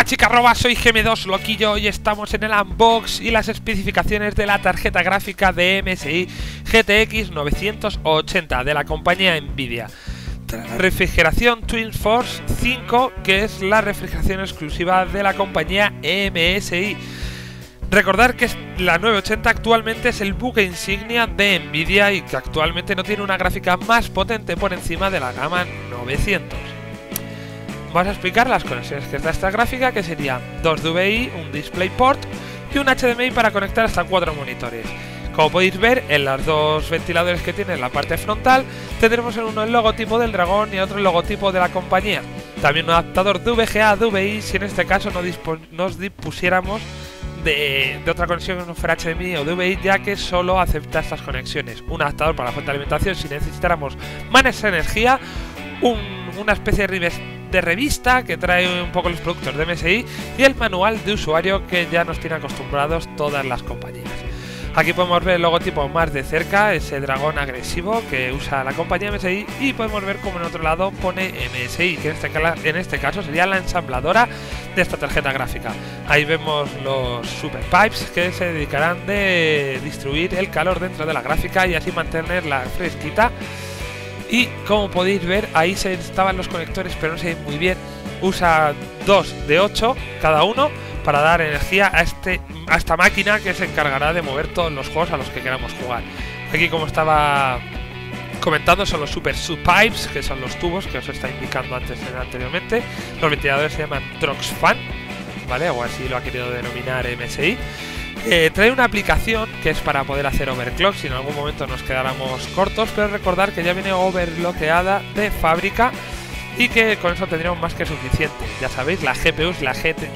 chicas, soy GM2 Loquillo y estamos en el unbox y las especificaciones de la tarjeta gráfica de MSI GTX 980 de la compañía Nvidia. La refrigeración Twin Force 5, que es la refrigeración exclusiva de la compañía MSI. Recordar que la 980 actualmente es el buque insignia de Nvidia y que actualmente no tiene una gráfica más potente por encima de la gama 900. Vamos a explicar las conexiones que da esta gráfica, que serían 2 DVI, un DisplayPort y un HDMI para conectar hasta 4 monitores. Como podéis ver, en los dos ventiladores que tiene en la parte frontal, tendremos en uno el logotipo del dragón y otro el logotipo de la compañía. También un adaptador de VGA a DVI si en este caso nos dispusiéramos de otra conexión que no fuera HDMI o DVI, ya que solo acepta estas conexiones. Un adaptador para la fuente de alimentación si necesitáramos más energía, una especie de revista que trae un poco los productos de MSI y el manual de usuario que ya nos tiene acostumbrados todas las compañías. Aquí podemos ver el logotipo más de cerca, ese dragón agresivo que usa la compañía MSI, y podemos ver como en otro lado pone MSI, que en este caso sería la ensambladora de esta tarjeta gráfica. Ahí vemos los Super Pipes que se dedicarán de distribuir el calor dentro de la gráfica y así mantenerla fresquita. Y como podéis ver, ahí se estaban los conectores, pero no se ven muy bien. Usa 2 de 8 cada uno para dar energía a esta máquina que se encargará de mover todos los juegos a los que queramos jugar. Aquí, como estaba comentando, son los Super Pipes, que son los tubos que os está indicando anteriormente. Los ventiladores se llaman Droxfan, ¿vale? O así lo ha querido denominar MSI. Trae una aplicación que es para poder hacer overclock si en algún momento nos quedáramos cortos, pero recordar que ya viene overclockeada de fábrica y que con eso tendríamos más que suficiente. Ya sabéis, la GPU es la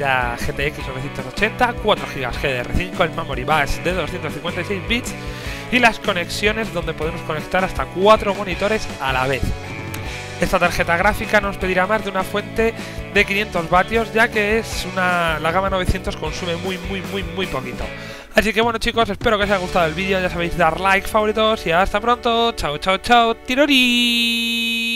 GTX 980, 4 GB GDR5, el Memory Bus de 256 bits y las conexiones donde podemos conectar hasta 4 monitores a la vez. Esta tarjeta gráfica nos pedirá más de una fuente de 500 vatios, ya que es la gama 900 consume muy poquito. Así que bueno, chicos, espero que os haya gustado el vídeo, ya sabéis, dar like, favoritos y hasta pronto. Chao, chao, chao, tirori.